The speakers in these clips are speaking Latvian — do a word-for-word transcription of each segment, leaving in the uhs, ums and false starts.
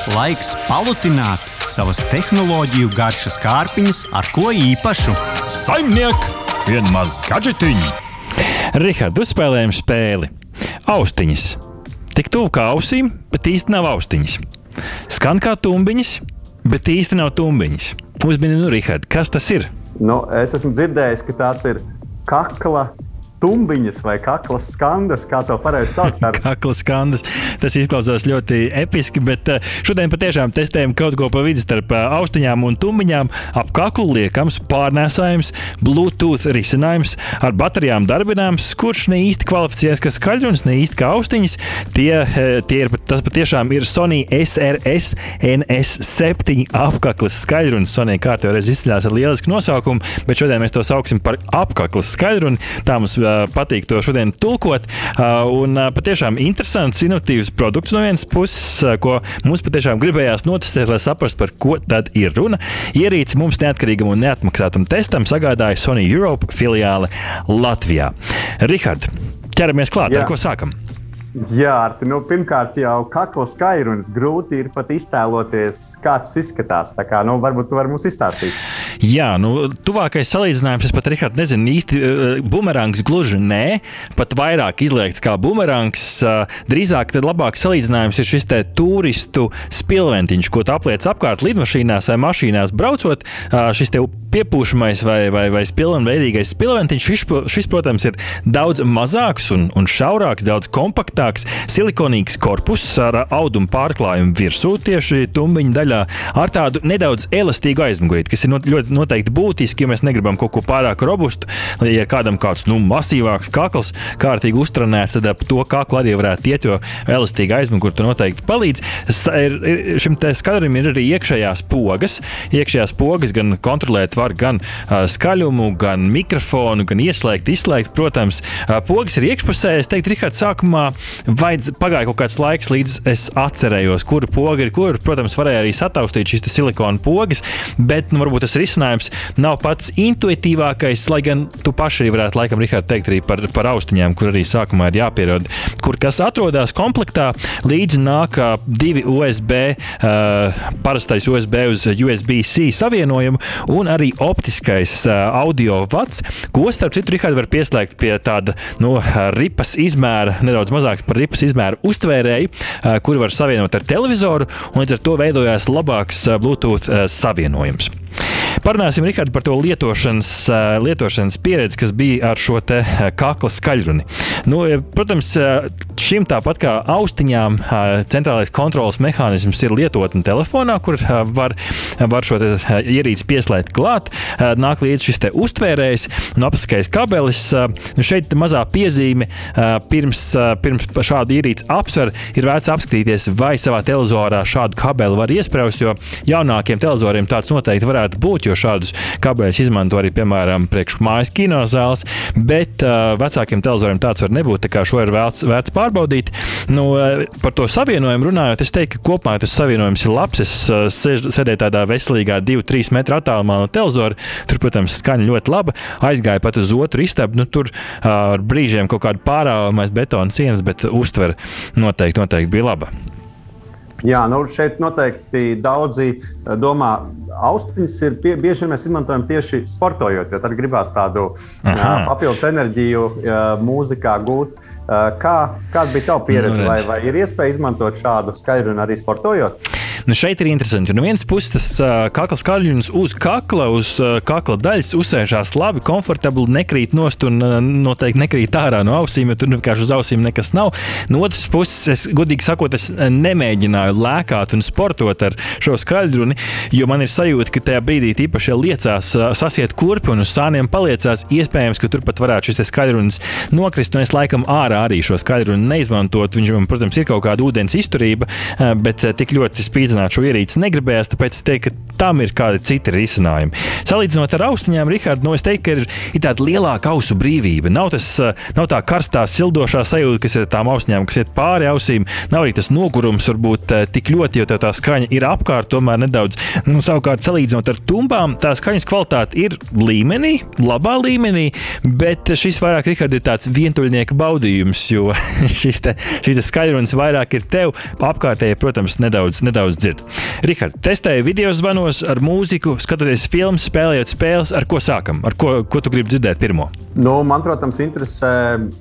Laiks palutināt savas tehnoloģiju garšas kārpiņas ar ko īpašu. Saimniek, vien maz gadžetiņi! Rihard, uzspēlējam spēli. Austiņas. Tik tuvu kā ausīm, bet īsti nav austiņas. Skan kā tumbiņas, bet īsti nav tumbiņas. Uzmini, nu, Rihard, kas tas ir? Nu, es esmu dzirdējis, ka tās ir kakla tumbiņas vai kaklas skandas, kā to pareizi sauc. Kaklas skandas. Tas izklausās ļoti episki, bet šodien patiešām testējam kaut ko pa vidu starp austiņām un tumbiņām. Ap kaklu liekams, pārnēsājums, Bluetooth risinājums, ar baterijām darbināms, kurš ne īsti kvalificējas kā skaļrunis, ne īsti kā austiņas. Tie, tie ir, tas patiešām ir Sony S R S N S septiņi apkaklas skaļrunis. Sony kārtībā reiz izceļās ar lielisku nosaukumu, bet šodien mēs to sauksim par apkaklas skaļruni. Tā mums patīk to šodien tulkot. Un patiešām interesants, inovatīvs produkts no vienas puses, ko mums patiešām gribējās notestēt, lai saprast, par ko tad ir runa. Ierīci mums neatkarīgam un neatmaksātam testam sagādāja Sony Europe filiāle Latvijā. Rihard, ķeramies klāt, Jā. Ar ko sākam? Jā, Arti, nu, pirmkārt jau kakla skaļrunis grūti ir pat iztēloties, kā tas izskatās. Tā kā, nu, varbūt tu vari mums izstāstīt. Jā, nu, tuvākais salīdzinājums, es pat, Rihard, nezinu īsti, bumerangs gluži nē, pat vairāk izliekts kā bumerangs. Drīzāk tad labāk salīdzinājums ir šis te turistu spilventiņš, ko tu apliec apkārt lidmašīnās vai mašīnās braucot. Šis te piepūšamais vai, vai, vai spilvenveidīgais spilventiņš, šis, šis, protams, ir daudz mazāks un, un šaurāks, daudz kompaktāks, silikonīgs korpus ar audumu pārklājumu virsū, tieši tumbiņa daļā, ar tādu nedaudz elastīgu aizmugurīti, kas ir not, ļoti noteikti būtiski, jo mēs negribam kaut ko pārāk robustu. Ja kādam kāds, nu, masīvāks kakls, kārtīgi uztrenēts, tad ap to kaklu arī varētu iet, jo elastīga aizmugurta noteikti palīdz. Ir, ir, šim te skaļrunim ir arī iekšējās pogas. Iekšējās pogas gan kontrolēt var gan uh, skaļumu, gan mikrofonu, gan ieslēgt, izslēgt. Protams, uh, pogas ir iekšpusē. Es teiktu, Rihard, sākumā vajadz, pagāja kaut kāds laiks, līdz es atcerējos, kura poga ir kur. Protams, varēja arī sataustīt šīs silikona pogas, bet, nu, varbūt tas risinājums nav pats intuitīvākais, lai gan tu paši arī varētu, laikam, Rihard, teikt arī par, par austiņām, kur arī sākumā ir jāpierod, kur kas atrodas komplektā. Līdzi nāk uh, divi U S B, uh, parastais U S B uz U S B C savienojumu un arī optiskais uh, audio vads, ko, starp citu, Rihard, var pieslēgt pie tāda, nu, ripas izmēra, nedaudz mazāks par ripas izmēru uztvērēju, uh, kuru var savienot ar televizoru, un līdz ar to veidojās labāks uh, Bluetooth uh, savienojums. Parunāsim, Rihard, par to lietošanas, lietošanas pieredzi, kas bija ar šo te kakla skaļruni. Nu, protams, šim tāpat kā austiņām centrālais kontrolas mehānisms ir lietotne telefonā, kur var, var šo te ierīci pieslēgt klāt. Nāk līdz šis te uztvērējs un optiskais kabelis. Šeit mazā piezīme pirms, pirms šādu ierīci apsver ir vērts apskatīties, vai savā televizorā šādu kabeli var iespraust, jo jaunākiem televizoriem tāds noteikti varētu būt, jo šādus kabeļus izmanto arī, piemēram, priekš mājas kinozāles, bet uh, vecākiem televizoriem tāds var nebūt, tā kā šo ir vērts, vērts pārbaudīt. Nu, uh, par to savienojumu runājot, es teiktu, ka kopumā tas savienojums ir labs. Es uh, sēdēju tādā veselīgā divi trīs metru attālumā no televizora. Tur, protams, skaņa ļoti laba. Aizgāja pat uz otru istabu. Nu, tur uh, ar brīžiem kaut kāda pārāvamais betona sienas, bet uztver noteikti, noteikti bija laba. Jā, nu šeit noteikti daudzi domā, austiņas ir pie, bieži vien mēs izmantojam tieši sportojot, jo tad gribās tādu Aha. papildus enerģiju mūzikā gūt. Kā, kāda bija tava pieredze? Nu, vai, vai ir iespēja izmantot šādu skaļruni arī sportojot? Nu, šeit ir interesanti. No vienas puses tas uh, kakla skaļrunis uz kakla, uz uh, kakla daļas uzsēžās labi, komfortabli, nekrīt nost un uh, noteikti nekrīt ārā no ausīm, jo tur vienkārši uz ausīm nekas nav. No otras puses, es godīgi sakot, es nemēģināju lēkāt un sportot ar šo skaļruni, jo man ir sajūta, ka tajā brīdī īpaši liecās uh, sasiet kurpi un uz sāniem paliecās. Iespējams, ka tur pat varētu šis skaļrunis nokrist, un es laikam ārā arī šo skaļruni neizmantot. Viņš, protams, ir kaut kāda ūdens izturība, uh, bet uh, tik ļoti spīdzināt šo ierīci negribējās, tāpēc es teiktu, ka tam ir kādi citi risinājumi. Salīdzinot ar austiņām, Rihard, no es teiktu, ka ir, ir tāda lielāka ausu brīvība. Nav, tas, nav tā karstā, sildošā sajūta, kas ir tām austiņām, kas iet pāri ausīm. Nav arī tas nogurums varbūt tik ļoti, jo tev tā skaņa ir apkārt, tomēr nedaudz. Nu, savukārt, salīdzinot ar tumbām, tā skaņas kvalitāte ir līmenī, labā līmenī, bet šis vairāk, Rihard, ir tāds vientuļnieka baudījums, jo šis te, šis te skaļrunis vairāk ir tev, apkārtēji, protams, nedaudz, nedaudz dzird. Rihard, testēju video zvanos ar mūziku, skatoties filmas, spēlējot spēles. Ar ko sākam? Ar ko, ko tu gribi dzirdēt pirmo? Nu, man, protams, interesē,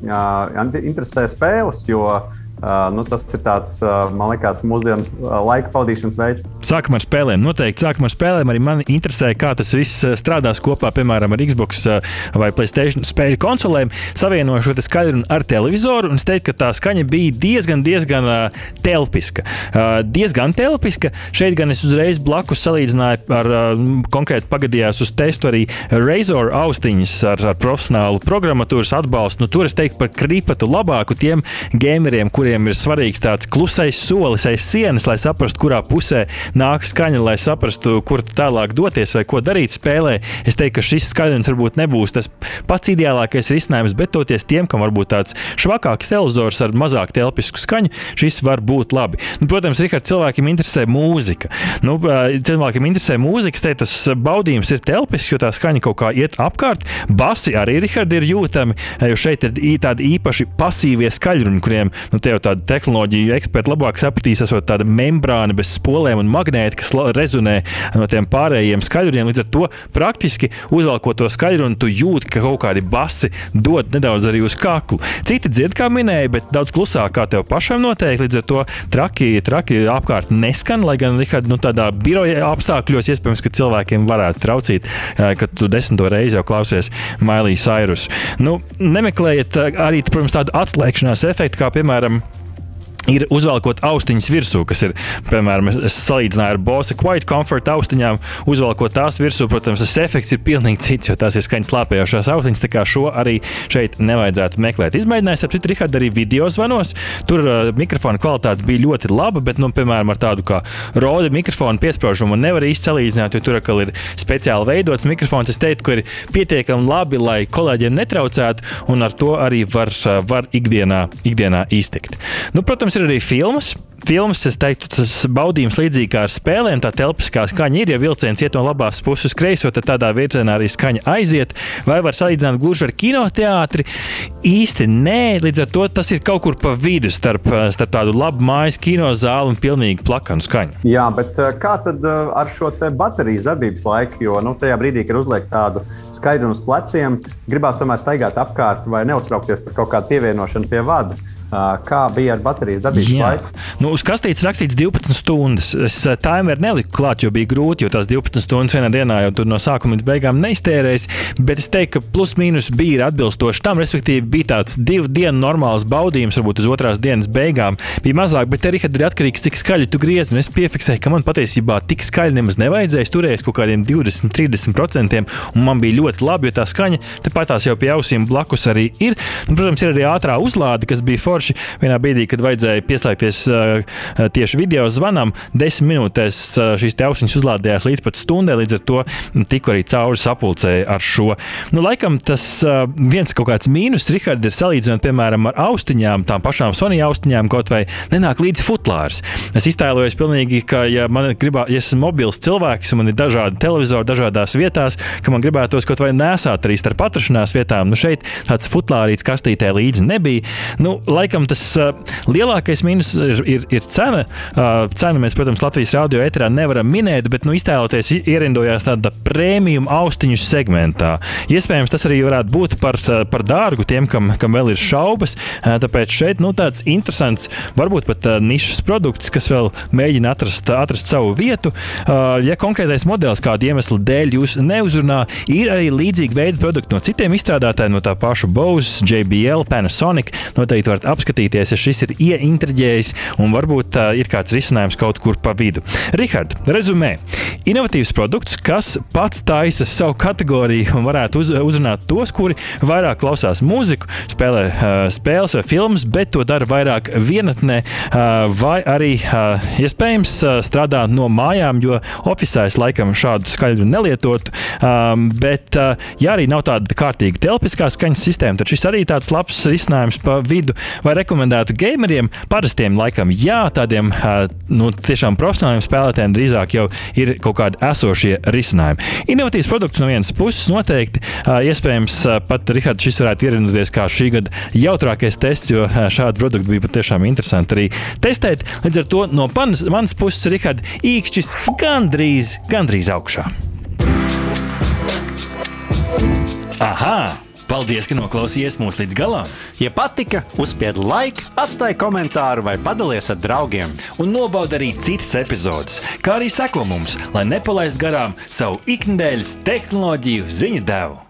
uh, interesē spēles, jo Uh, nu, tas ir tāds, uh, man liekas, mūsdienu uh, laika pavadīšanas veids. Sākam ar spēlēm. Noteikti sākam ar spēlēm. Arī man interesē, kā tas viss strādās kopā, piemēram, ar Xbox uh, vai PlayStation spēļu konsolēm, savienoju šo skaļrunu ar televizoru, un es teiktu, ka tā skaņa bija diezgan, diezgan uh, telpiska. Uh, diezgan telpiska. Šeit gan es uzreiz blakus salīdzināju ar uh, konkrēti pagadījās uz testu arī Razor austiņas ar, ar profesionālu programmatūras atbalstu. Nu, tur es teiktu par kripatu labāku tiem gameriem, kuriem ir svarīgs tāds klusais solis aiz sienas, lai saprastu, kurā pusē nāk skaņa, lai saprastu, kur tālāk doties vai ko darīt spēlē. Es teiktu, ka šis skaļruns varbūt nebūs tas pats ideālākais risinājums, bet toties tiem, kam varbūt tāds švakāks televizors ar mazāk telpisku skaņu, šis var būt labi. Nu, protams, Rihard, cilvēkiem interesē mūzika. Nu, cilvēkiem interesē mūzika, es teiktu, tas baudījums ir telpisks, jo tā skaņa kaut kā iet apkārt. Basi arī, Rihard, ir jūtami, jo šeit ir tādi īpaši pasīvie skaļruni, kuriem, nu, te jau tāda tehnoloģija eksperti labāk sapratīs, esot tāda membrāna bez spolēm un magnēti, kas rezonē no tiem pārējiem skaļruniem. Līdz ar to praktiski uzvalkot to skaļrunu, tu jūti, ka kaut kādi basi dod nedaudz arī uz kaklu. Citi dzird, kā minēja, bet daudz klusāk kā tev pašam noteikti. Līdz ar to traki, traki apkārt neskan, lai gan, Rihard, nu, tādā biroja apstākļos iespējams, ka cilvēkiem varētu traucīt, kad tu desmito reizi jau klausies Miley Cyrus. Nu, nemeklējiet arī, protams, tādu atslēgšanās efektu, kā, piemēram, ir uzvalkot austiņas virsū, kas ir, piemēram, es salīdzināju ar Bose Quiet Comfort austiņām, uzvalkot tās virsū, protams, tas efekts ir pilnīgi cits, jo tās ir skaņas slāpējošās austiņas, tā kā šo arī šeit nevajadzētu meklēt. Izmēģinājis ar citu, Rihard, arī video zvanos. Tur uh, mikrofona kvalitāte bija ļoti laba, bet, nu, piemēram, ar tādu kā Rode mikrofonu piespraužumu nevar īsti salīdzināt, jo tur atkal ir speciāli veidots mikrofons. Es teiktu, ka ir pietiekami labi, lai kolēģiem netraucētu, un ar to arī var, var ikdienā, ikdienā iztikt. Nu, protams, ir arī filmas. Filmas, es teiktu, tas baudījums līdzīgi kā ar spēlēm, tā telpiskā skaņa ir, ja vilciens iet no labās puses uz kreiso, tad tādā virzienā arī skaņa aiziet, vai var salīdzināt gluži ar kinoteātri? Īsti nē, līdz ar to tas ir kaut kur pa vidu starp, starp tādu labu mājas kinozāli un pilnīgi plakanu skaņu. Jā, bet kā tad ar šo te baterijas darbības laiku, jo, nu, tajā brīdī, kad uzliek tādu skaidru uz pleciem, gribās tomēr staigāt apkārt vai neuztraukties par kaut kādu pievienošanu pie vada. Kā bija ar baterijas darbības laiku? Nu, uz kastītes rakstīts divpadsmit stundas. Es timeru neliku klāt, jo bija grūti, jo tās divpadsmit stundas vienā dienā jau tur no sākuma līdz beigām neiztērēs, bet es teiktu, ka plus mīnus bija atbilstoši tam, respektīvi bija tāds divu dienu normāls baudījums, varbūt uz otrās dienas beigām bija mazāk, bet te, Rihard, ir atkarīgs, cik skaļi tu griezi, un es piefiksēju, ka man patiesībā tik skaļi nemaz nevajadzēja, turējis kaut kādiem divdesmit līdz trīsdesmit procentiem, un man bija ļoti labi, jo tā skaņa tepatās jau pie ausīm blakus arī ir. Un, protams, ir arī ātrā uzlāde, kas bija forši. Vienā brīdī, kad vajadzēja pieslēgties uh, tieši video zvanam, desmit minūtēs uh, šīs te ausiņas uzlādējās līdz pat stundai, līdz ar to tiku arī cauri sapulcēja ar šo. Nu, laikam tas uh, viens kaut kāds mīnus, Rihard, ir salīdzinot, piemēram, ar austiņām, tām pašām Sony austiņām, kaut vai nenāk līdz futlārs. Es iztēlojos pilnīgi, ka ja man gribā, ja esmu mobils cilvēks un man ir dažādi televizori dažādās vietās, ka man gribētos kaut vai nesāt arī starp atrašanās vietām. Nu, šeit tāds futlārīts kastītē līdzi nebija. Nu, laikam tas uh, lielākais mīnus ir, ir, ir cena. Uh, cenu mēs, protams, Latvijas radio ēterā nevaram minēt, bet, nu, iztēloties ierindojās tāda premium austiņu segmentā. Iespējams, tas arī varētu būt par, par dārgu tiem, kam, kam vēl ir šaubas. Uh, tāpēc šeit, nu, tāds interesants, varbūt pat uh, nišas produkts, kas vēl mēģina atrast, atrast savu vietu. Uh, ja konkrētais modelis kādu iemeslu dēļ jūs neuzrunā, ir arī līdzīgi veidi produkti no citiem izstrādātājiem, no tā paša Bose, J B L, Panasonic. Noteikti varat apskatīties, ja šis ir ieintriģējis un varbūt uh, ir kāds risinājums kaut kur pa vidu. Rihard, rezumē. Inovatīvs produkts, kas pats taisa savu kategoriju un varētu uz, uzrunāt tos, kuri vairāk klausās mūziku, spēlē uh, spēles vai filmas, bet to dara vairāk vienatnē uh, vai arī uh, iespējams uh, strādā no mājām, jo ofisā es laikam šādu skaļru nelietotu, um, bet uh, ja arī nav tāda kārtīga telpiskā skaņas sistēma, tad šis arī tāds labs risinājums pa vidu. vai rekomendētu gameriem, parastiem laikam jā, tādiem nu, tiešām profesionāliem spēlētājiem drīzāk jau ir kaut kādi esošie risinājumi. Inovatīvs produkts no vienas puses noteikti, iespējams pat, Rihard, šis varētu ierinoties kā šī gada jautrākais tests, jo šādu produktu bija pat tiešām interesanti arī testēt. Līdz ar to no manas, manas puses, Rihard, īkšķis gandrīz, gandrīz augšā. Aha! Paldies, ka noklausījies mūs līdz galam! Ja patika, uzspied like, atstāj komentāru vai padalies ar draugiem. Un nobauda arī citas epizodes, kā arī seko mums, lai nepalaist garām savu iknedēļas tehnoloģiju ziņu devu.